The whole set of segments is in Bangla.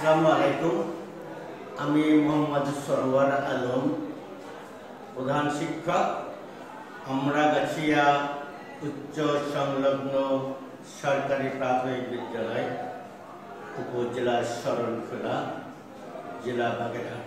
আসসালামু আলাইকুম। আমি মোহাম্মদ সরওয়ার আলম, প্রধান শিক্ষক, আমরাগাছিয়া উচ্চ সংলগ্ন সরকারি প্রাথমিক বিদ্যালয়, উপজেলা শরণখোলা, জেলা বাগেরহাট।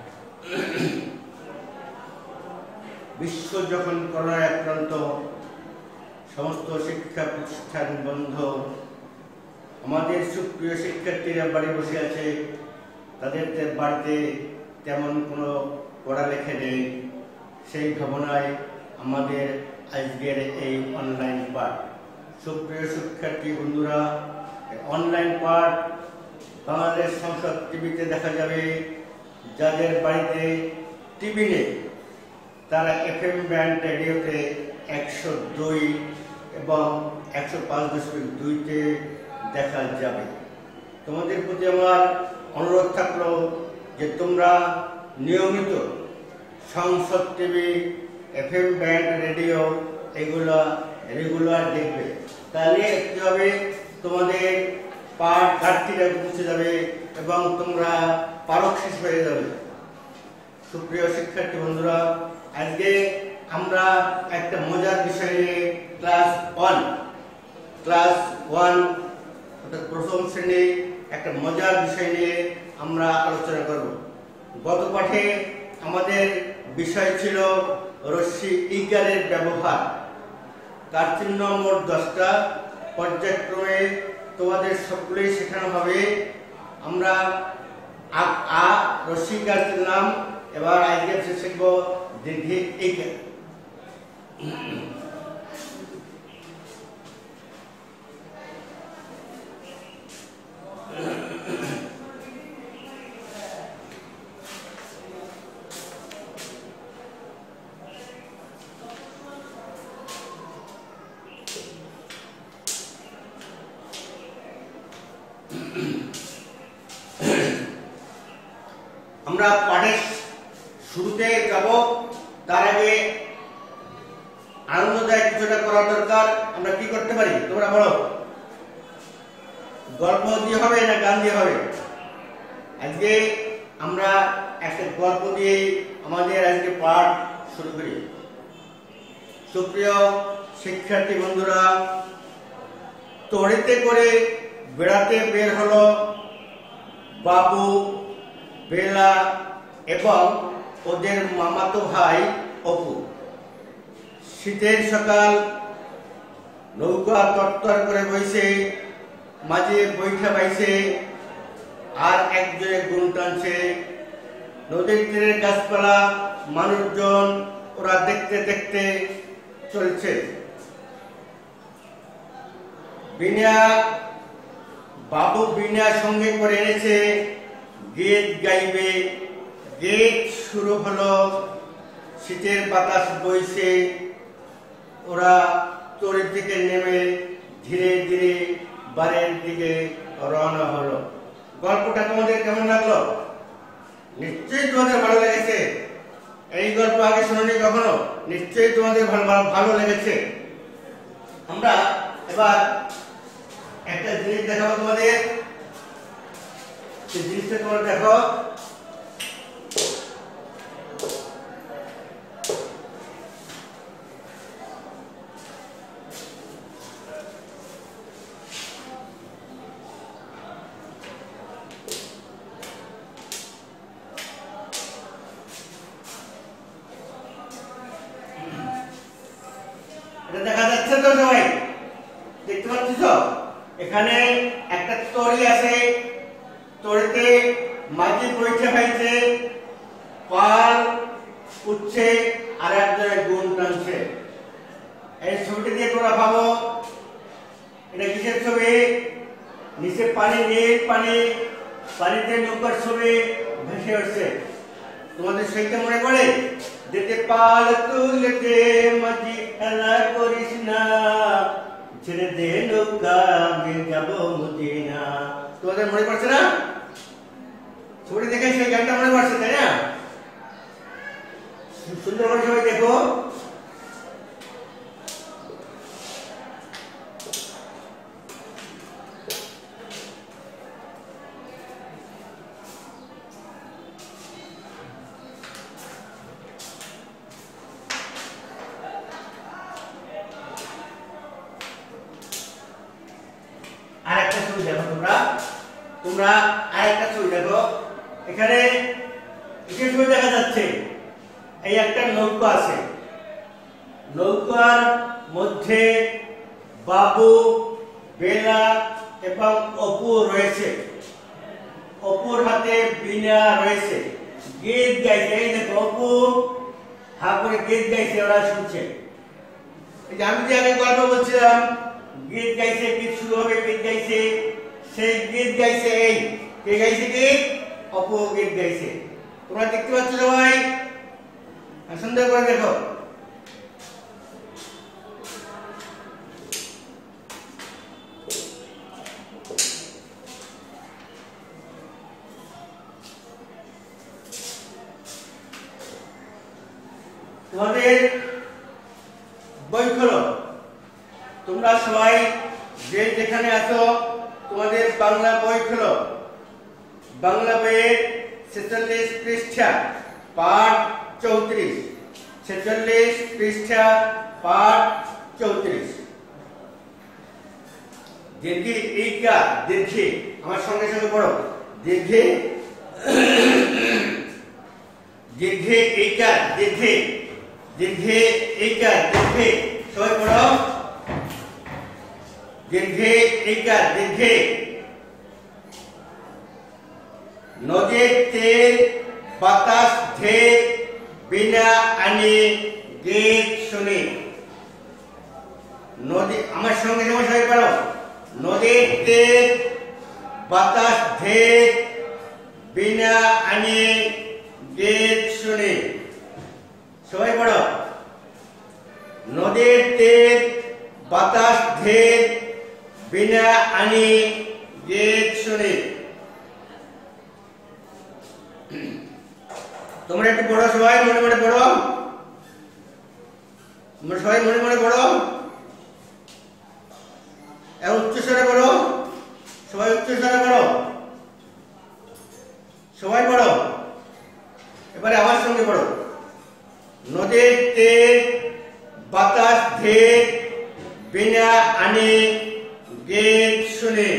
বিশ্ব যখন করোনায় আক্রান্ত, সমস্ত শিক্ষা প্রতিষ্ঠান বন্ধ, আমাদের সুপ্রিয় শিক্ষার্থীরা বাড়ি বসে আছে, তাদের বাড়িতে তেমন কোনো পড়ালেখা নেই। সেই ভাবনায় আমাদের আজকের এই অনলাইন পাঠ। সুপ্রিয় শিক্ষার্থী বন্ধুরা, অনলাইন পাঠ বাংলাদেশ সংসদ টিভিতে দেখা যাবে। যাদের বাড়িতে টিভি নেই তারা FM ব্যান্ড রেডিওতে 102 এবং 105.2-তে দেখা যাবে। তোমাদের প্রতি আমার অনুরোধ থাকলো যে তোমরা নিয়মিত Sansad TV, FM band radio এগুলো রেগুলার দেখবে। তাহলে কি হবে, তোমাদের পাঠ ঘাটতিটা মুছে যাবে এবং তোমরা পারদর্শী হয়ে যাবে। সুপ্রিয় শিক্ষার্থী বন্ধুরা, আজকে আমরা একটা মজার বিষয় নিয়ে ক্লাস 1 অর্থাৎ প্রথম শ্রেণী একটা মজার বিষয় নিয়ে আমরা আলোচনা করব। গত পাঠে আমাদের বিষয় ছিল রশ্মি ইকারের ব্যবহার। তার চিহ্ন মোট 10টা, পর্যায়ক্রমে তোমাদের সকলেই শেখানো হবে। আমরা আ রশ্মি ইকার নাম, এবার আজকে শিখব দীর্ঘ ইকার। আমরা পাঠের শুরুতে যাব, তার আগে আনন্দদায়ক কিছুটা করা দরকার। আমরা কি করতে পারি তোমরা বলো? গল্প দিয়ে হবে না গান দিয়ে হবে? আজকে আমরা একটা গল্প দিয়ে আমাদের আজকে পাঠ শুরু করি। সুপ্রিয় শিক্ষার্থী বন্ধুরা, তড়িতে করে বেড়াতে বের হলো বাবু, বেলা এবং ওদের মামাতো ভাই অপু। শীতের সকাল, নৌকা তরতর করে বইছে, মাঝে বৈঠা বাইছে, আর একজনে গুণ টানছে। নদীর তীরের গাছপালা, মানুষজন ওরা দেখতে দেখতে চলছে। বাবু বিনা সঙ্গে করে এনেছে, গীত গাইবে। গীত শুরু হলো, শীতের বাতাস বইছে। ওরা তরি থেকে নেমে ধীরে ধীরে বাড়ির দিকে রওনা হলো। গল্পটা তোমাদের কেমন লাগলো? নিশ্চয়ই তোমাদের ভালো লেগেছে। এই গল্প আগে শুনোনি কখনো? নিশ্চয়ই তোমাদের ভালো লেগেছে। আমরা এবার একটা জিনিস দেখাবো তোমাদের। সেই জিনিসটা তোমরা দেখো। এটা দেখা যাচ্ছে তো সবাই? দেখতে পাচ্ছ তো? এখানে একটা তরি আছে, তরিতে মাঝে বইতে হয়েছে, পাল উঠছে, আর একজনে গুণ টানছে। এই ছবিটি দিয়ে তোমরা ভাবো এটা কিসের ছবি? নিচে পানি, নীল পানি, পানিতে নৌকার ছবি ভেসে উঠছে। তোমাদের সেইটা মনে পড়ে? যেতে পাল তুলতে মাঝি খেলা করিস না, ছেড়ে দে নৌকা আমি যাব মদিনা। তোমাদের মনে পড়ছে না? ছবি দেখে সেই গানটা মনে পড়ছে, তাই না? সুন্দর করে সবাই দেখো। তোমরা আরেকটা ছবি দেখো, এখানে বিশেষ করে দেখা যাচ্ছে এই একটা নৌকা আছে, নৌকার মধ্যে বাবু, বেলা এবং অপু রয়েছে, অপুর হাতে বীণা রয়েছে, গীত গাইছে। এই দেখো অপু হা করে গীত গাইছে, ওরা শুনছে। আমি যে আগে গল্প বলছিলাম গীত গাইছে, গীত শুরু হবে, গীত গাইছে, সেই গীত গাইছে এই কে গাইছে? গীত অপু গীত গাইছে। তোমরা দেখতে পাচ্ছ সবাই? সুন্দর করে দেখো। তোমাদের বই খোলো, তোমরা সবাই যে যেখানে আছো তোমাদের বাংলা বই খোলো। বাংলা বইয়ের 46 পৃষ্ঠা, পাঠ 34, 46 পৃষ্ঠা, পাঠ 34। দীর্ঘে এইকা, দীর্ঘে আমার সঙ্গে সঙ্গে পড়ো। দীর্ঘে, দীর্ঘে এইকা, দীর্ঘে, দীর্ঘে এইকা, দীর্ঘে, সবাই পড়ো। দীর্ঘে এইকা, দীর্ঘে। নদীর তীর বাতাস ঢের, বিনা আনি গীত শুনি। নদী, আমার সঙ্গে সঙ্গে সবাই পড়ো। নদীর তীর বাতাস ঢের, বিনা আনি গীত শুনি। সবাই পড়ো। নদীর তীর বাতাস ঢের, বিনা আনি গীত শুনি। তোমরা একটু পড়ো, সবাই মনে মনে পড়ো, সবাই মনে মনে পড়ো, উচ্চস্বরে পড়ো, সবাই উচ্চস্বরে পড়ো, সবাই পড়ো। এবারে আমার সঙ্গে পড়ো। নদীর তীর বাতাস ঢের, বিনা আনি গীত শুনি।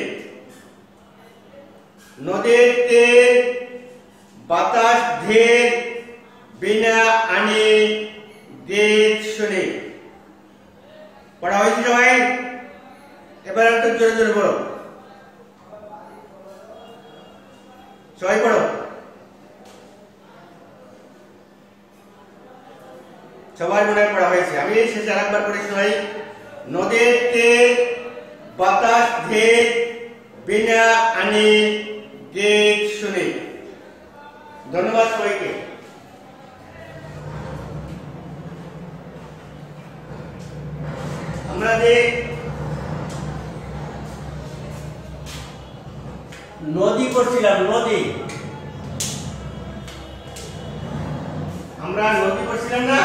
নদীর তীর বাতাস ঢের, বিনা আনি গীত শুনি। পড়া হয়েছে সবাই? এবার একটু জোরে জোরে পড়ো, সবাই পড়ো, সবার মনে পড়া হয়েছে। আমি শেষে আরেকবার পড়ে শোনাই। নদীর তীর বাতাস ঢের, বিনা আনি গীত শুনি। ধন্যবাদ সবাইকে। আমরা যে নদী পড়ছিলাম, নদী, আমরা নদী পড়ছিলাম না?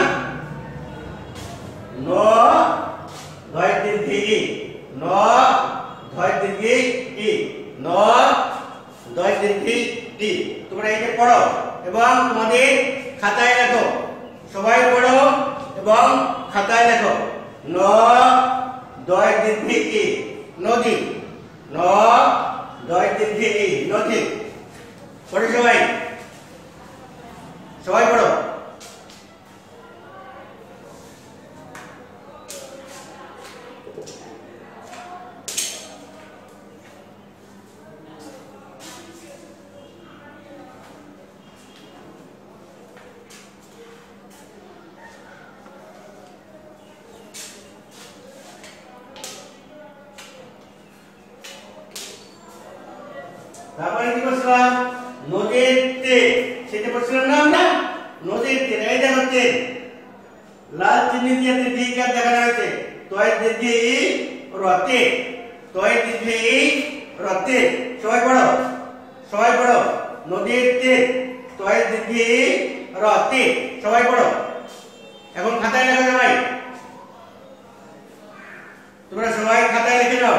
ন ধয় দীর্ঘে ই, ন ধয় দীর্ঘে ই, ন ধয় দীর্ঘে ই। তোমরা এটা পড়ো এবং তোমাদের খাতায় লেখো। সবাই পড়ো এবং খাতায় লেখো। ন ধয় দীর্ঘে ই, নদী, ন ধয় দীর্ঘে ই, নদী। পড়ো সবাই, সবাই পড়ো। তারপরে কি বলছিলাম? নদীর তীর, সেটা বলছিলাম না আমরা? নদীর তীর, এই দেখো তীর, লাল চিহ্ন দিয়ে দীর্ঘিকার দেখানো হয়েছে। তয় দীর্ঘে ই রতে, তয় দীর্ঘে ই রতে। সবাই পড়ো, সবাই পড়ো। নদীর তীর, তয় দীর্ঘে ই রতে। সবাই পড়ো। এখন খাতায় লেখো সবাই। তোমরা সবাই খাতায় লিখে নাও।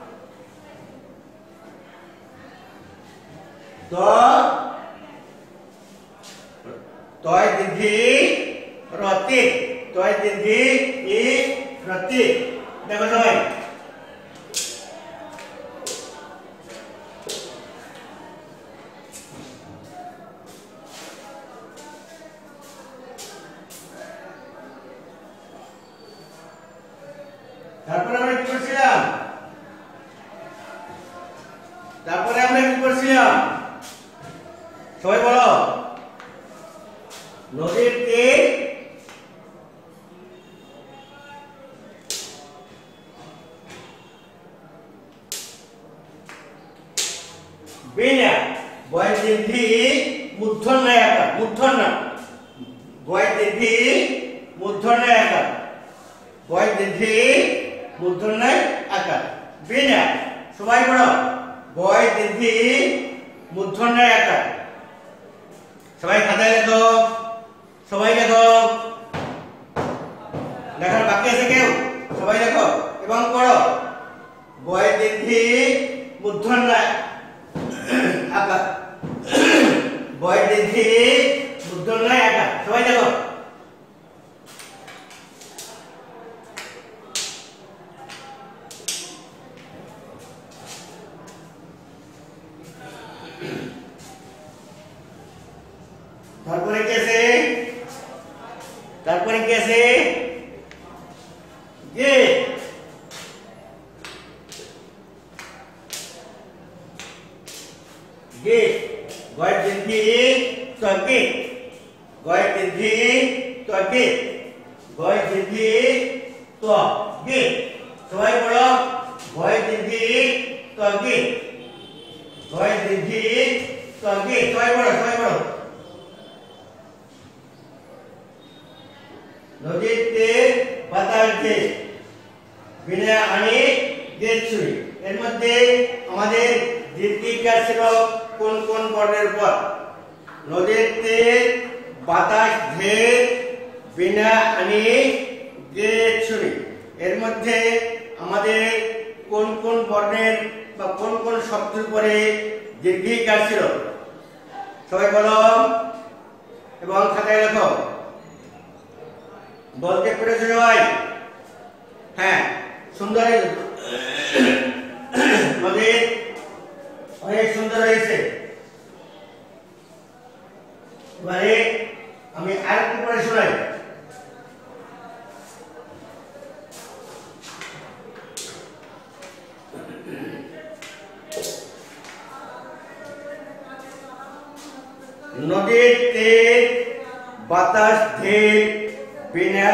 তয় দীর্ঘে রতে, তয় দীর্ঘে ই রতে। দেখো সবাই। সবাই বলো নদীর তীর বিনা বয় দীর্ঘি মূর্ধন্য আকার মূর্ধন্য বয় দীর্ঘি মূর্ধন্য আকার বয় দীর্ঘি মূর্ধন্য আকার বিনা সবাই বলো বয় দীর্ঘি মূর্ধন্য আকার সবাই খাতায় লেখো সবাই লেখো লেখার বাকি আছে কেউ সবাই লেখো এবং পড়ো বয় দীর্ঘি মূর্ধন্য আকার বয় দীর্ঘি মূর্ধন্য আকার সবাই লেখো তারপরে কি আছে গে গে গয় দীর্ঘি তগে গয় দীর্ঘি তগে গয় দীর্ঘি তগে সবাই বলো গয় দীর্ঘি তগে গয় দীর্ঘি তগে সবাই বলো নদীর তীর বাতাস ঢেউ বিনা আনি গেট ছুরি এর মধ্যে আমাদের দীর্ঘিকার ছিল কোন কোন বর্ণের উপর নদীর তীর বাতাস ঢেউ বিনা আনি গেট ছুরি এর মধ্যে আমাদের কোন কোন বর্ণের বা কোন কোন শব্দের উপরে দীর্ঘিকার ছিল সবাই বলো এবং খাতায় লেখো বলতে পেরেছো সবাই হ্যাঁ সুন্দর নদীর অনেক সুন্দর হয়েছে এবারে আমি আরেকটু পরে শোনাই নদীর তীর বাতাস ঢেউ বিনা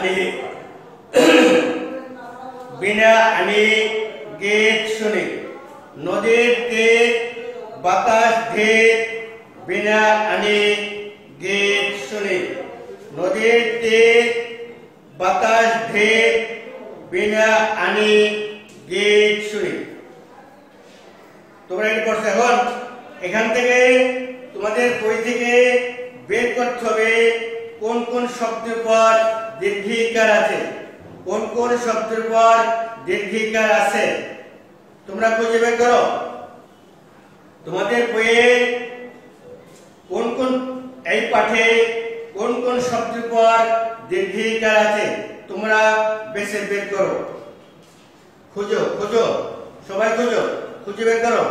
আনি গেট শুনি নদীর তীর বাতাস ঢেউ বিনা আনি গেট শুনি নদীর তীর বাতাস ঢেউ বিনা আনি গেট শুনি তোমরা এটা করছো এখন এখান থেকে তোমাদের বই থেকে বের করতে হবে কোন কোন শব্দের পর দীর্ঘিকার আছে কোন কোন শব্দের পর দীর্ঘিকার আছে তোমরা খুঁজে বের করো তোমাদের বইয়ে কোন কোন এই পাঠে কোন কোন শব্দের পর দীর্ঘিকার আছে তোমরা বেছে বের করো খুঁজো সবাই খুঁজে বের করো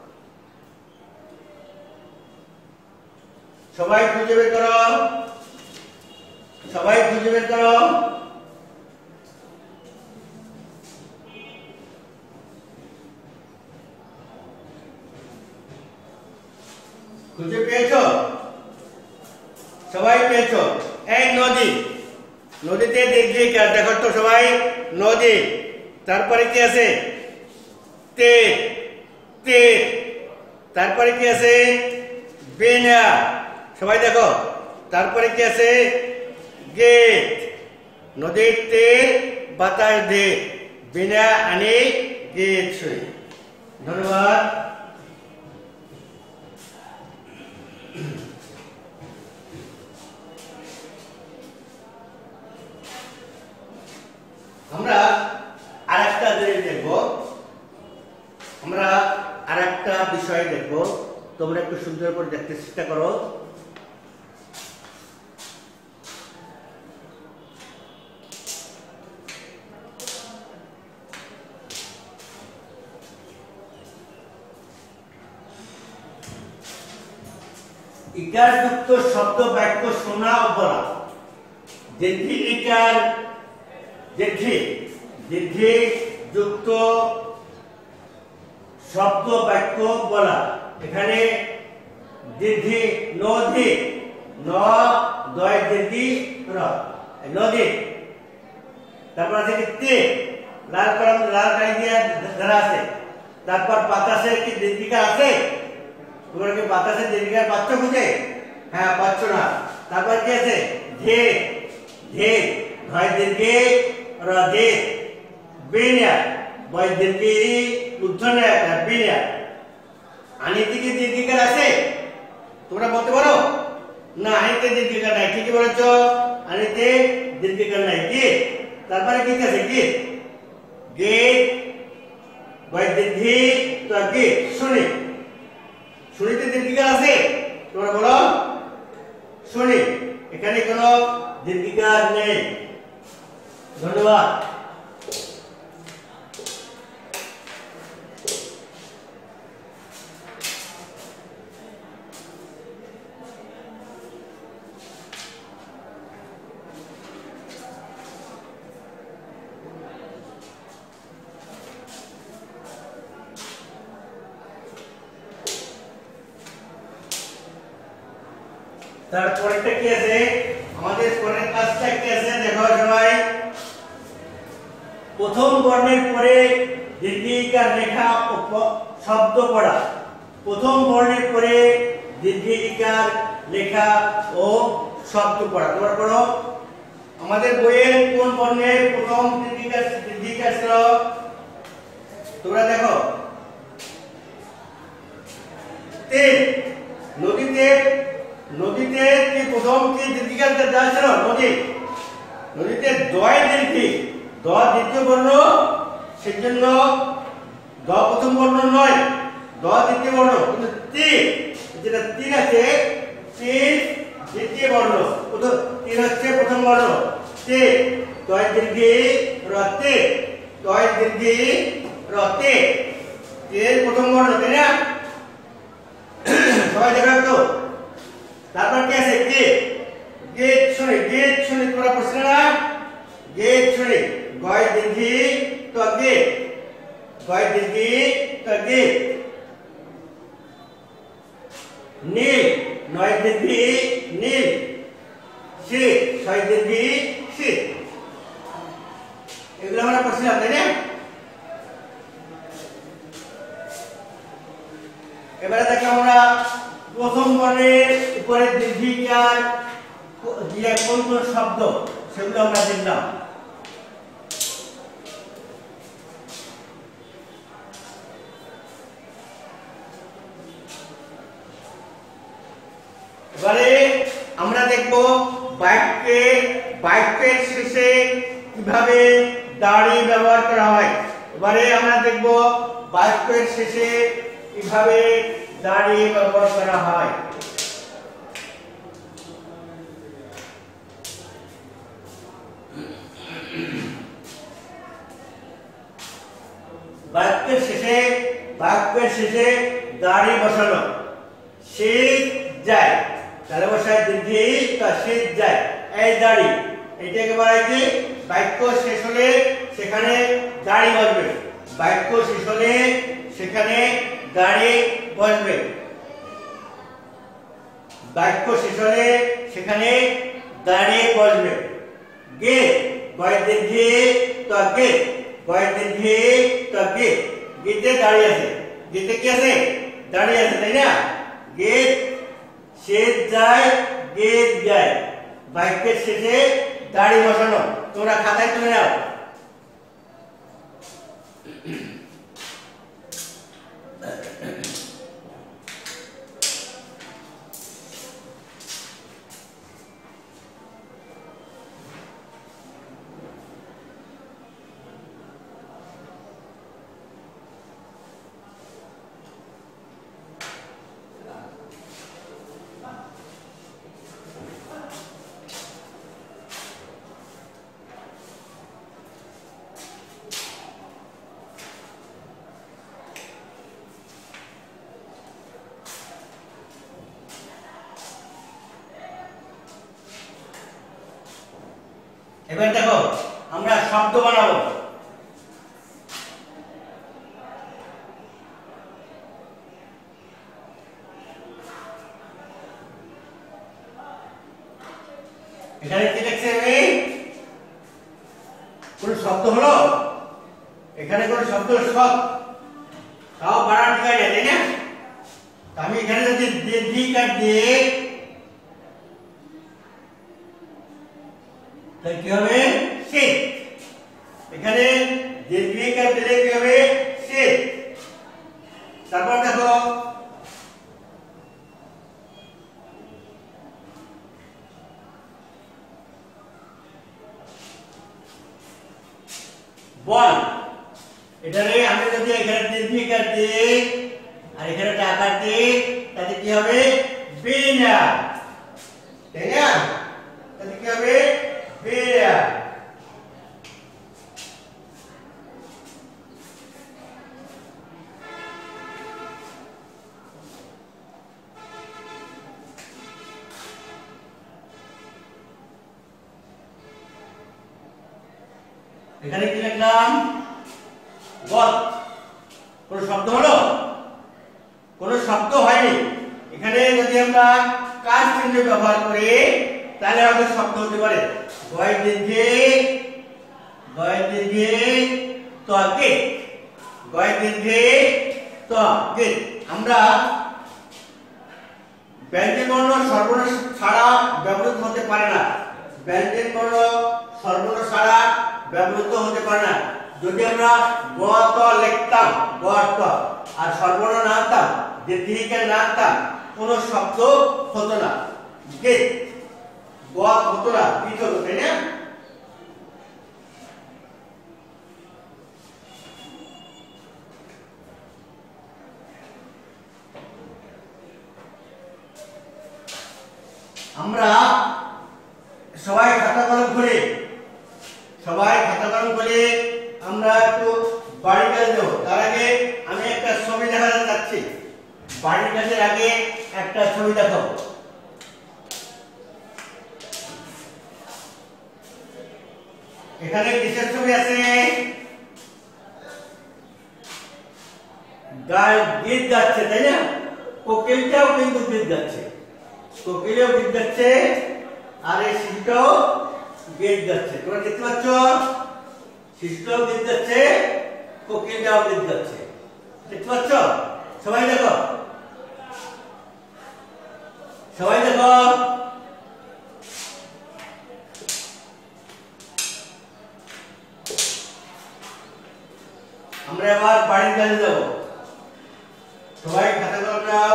সবাই খুঁজে বের করো খুঁজে পেয়েছো সবাই পেয়েছো এই নদীতে দীর্ঘিকার দেখো তো সবাই নদী তারপরে কি আছে তীর তারপরে কি আছে বিনা সবাই দেখো তারপরে কি আছে গেট নদীর তীর বাতাস ঢেউ বিনা আনি গেট ছুরি ধন্যবাদ আমরা আরেকটা জিনিস দেখবো আরেকটা বিষয় দেখবো তোমরা একটু সুন্দর করে দেখতে চেষ্টা করো ইকার যুক্ত শব্দ বাক্য শোনা ও বলা দীর্ঘি যুক্ত শব্দ বাক্য বলা এখানে দীর্ঘি নদী ন দয় দীর্ঘি র নদী। তারপর আছে কি তে লাল কলম লাল কালি দিয়ে ধরা আছে। তারপর বাতাসে কি দীর্ঘিকা আছে? তোমরা কি বাতাসে দীর্ঘিকা পাচ্ছ খুঁজে? হ্যাঁ পাচ্ছ না। তারপর কি আছে ধে ধে ধয় দীর্ঘি র ধে বিনা বয় দীর্ঘি উদ্ধনে বিনা। আনিতে কি দীর্ঘিকার আছে? তোমরা বলতে পারো না, আনিতে দীর্ঘিকার নাই। ঠিকই বলেছ, আনিতে দীর্ঘিকার নাই। কি তারপরে কি আছে কি গে বয় দীর্ঘি তো কি শুনি শুনিতে দীর্ঘিকার আছে? তোমরা বলো শুনি। এখানে কোনো দীর্ঘিকার নেই। ধন্যবাদ। তারপরেরটা কি আছে? আমাদের পরের কাজটা কি আছে দেখো সবাই। প্রথম বর্ণের পরে দীর্ঘিকার লেখা ও শব্দ পড়া। প্রথম বর্ণের পরে দীর্ঘিকার লেখা ও শব্দ পড়া। তোমরা পড়ো। আমাদের বইয়ের কোন বর্ণের প্রথম দীর্ঘিকার ছিল? তোমরা দেখো তে। নদীতে নদীতে কি প্রথম কি দীর্ঘিকার দেওয়া ছিল? নদী নদীতে দয় দীর্ঘি দ দ্বিতীয় বর্ণ, সেজন্য দ প্রথম বর্ণ নয়, দ দ্বিতীয় বর্ণ। কিন্তু তি যেটা তিন আছে তিন দ্বিতীয় বর্ণ, প্রথম তিন হচ্ছে প্রথম বর্ণ। তে দয় দীর্ঘি রতে দয় দীর্ঘি রতে এর প্রথম বর্ণ, তাই না? সবাই দেখো তো। তারপর কি আছে গে গেট শুনি গেট শুনি। তোমরা পড়ছ না? গেট শুনি গয় দীর্ঘি তো গে গয় দীর্ঘি তো গে। নীল নয় দীর্ঘি নীল। শীত ছয় দীর্ঘি শীত। এগুলো আমরা পড়ছিলাম, তাই না? এবারে দেখো আমরা প্রথম বর্ণের উপরে দীর্ঘিকার দিয়ে কোন কোন শব্দ সেগুলো আমরা দেখলাম। এবারে আমরা দেখব বাক্যের শেষে কিভাবে দাড়ি ব্যবহার করা হয়। এবারে আমরা দেখব বাক্যের শেষে কিভাবে দাড়ি ব্যবহার করা হয়। বাক্যের শেষে দাড়ি বসানো। শীত যায় তাহলে বসায় দীর্ঘি তা শীত যায়। এই দাড়ি এটাকে বলা হয় কি বাক্য শেষ হলে সেখানে দাড়ি বসবে। বাক্য শেষ হলে সেখানে দাড়ি বসবে। বাক্য শেষ হলে সেখানে দাঁড়িয়ে বসবে। গে গয় দীর্ঘি তো গে গয় দীর্ঘি তো গে। গেতে দাঁড়িয়ে আছে। গেতে কি আছে? দাঁড়িয়ে আছে, তাই না? গেট শেষ যায় গেট যায়। বাক্যের শেষে দাড়ি বসানো। তোমরা খাতায় তুলে নাও। এবার দেখো আমরা শব্দ বানাবো। এখানে কি লিখছে আমি কোন শব্দ হলো এখানে কোন শব্দ সব সব বানান ঠিক আছে তাই না আমি এখানে যদি দীর্ঘিকার দিয়ে তাহলে কি হবে শীত এখানে দীর্ঘিকার দিলে কি হবে শীত তারপর দেখো বল এটারে আমি যদি এখানে দীর্ঘিকার দিই আর এখানে আকার দিই তাহলে কি হবে বিনা তাই না তাহলে কি হবে বিনা এখানে কি লিখলাম বল কোন শব্দ হলো কোন শব্দ হয়নি এখানে যদি আমরা কার চিহ্ন ব্যবহার করি তাহলে আমাদের শব্দ হতে পারে গয় দীর্ঘে তকে গয় দীর্ঘে তকে আমরা ব্যঞ্জন বর্ণ সর্বনাশ ছাড়া ব্যবহৃত হতে পারে না ব্যঞ্জন বর্ণ সর্বনাশ ছাড়া ব্যবহৃত হতে পারে না যদি আমরা গ ত লিখতাম গ ত আর সর্বনাম না আনতাম দীর্ঘিকার না আনতাম কোনো শব্দ হতো না গীত গ হতো না গীত হতো তাই না আমরা সবাই খাতা কলম করে আমরা একটু বাড়ির কাছে যাবো তার আগে আমি একটা ছবি দেখাতে চাচ্ছি বাড়ির কাছের আগে একটা ছবি দেখাবো এখানে কিসের ছবি আছে গীত গাচ্ছে তাই না কোকিলটাও কিন্তু গীত গাচ্ছে কোকিলও গীত গাচ্ছে আর এই শিশুটাও গীত গাচ্ছে তোমরা দেখতে পাচ্ছ শিশুটাও গীত গাচ্ছে কোকিলটাও গীত গাচ্ছে দেখতে পাচ্ছ সবাই দেখো আমরা এবার বাড়ির কাছে যাবো সবাই খাতা কলম নাও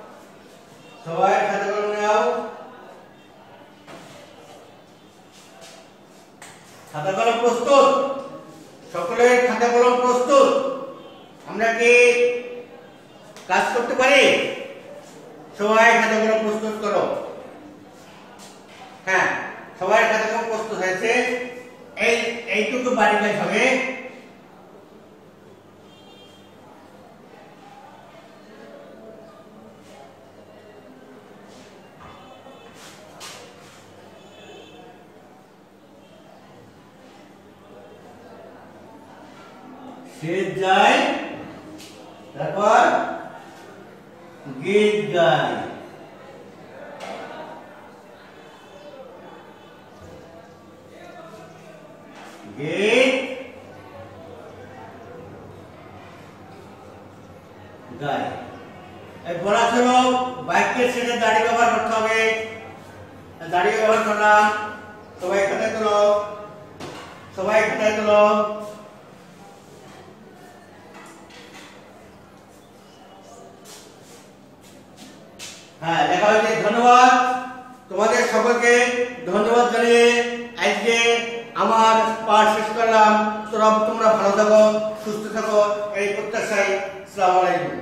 খাতা কলম প্রস্তুত সকলের খাতা কলম প্রস্তুত আমরা কি কাজ করতে পারি সবাই খাতা কলম প্রস্তুত করো হ্যাঁ সবাই খাতা কলম প্রস্তুত হয়েছে এইটুকু বাড়ি কাজ হবে শীত যায় তারপর গীত গায় গীত গায় বলা ছিল বাক্যের শেষে দাড়ি ব্যবহার করতে হবে দাড়ি ব্যবহার করলাম সবাই খাতায় তোলো হ্যাঁ লেখা হয়েছে ধন্যবাদ তোমাদের সকলকে ধন্যবাদ জানিয়ে আজকে আমার পাঠ শেষ করলাম তোমরা ভালো থাকো সুস্থ থাকো এই প্রত্যাশায় আসসালামু আলাইকুম।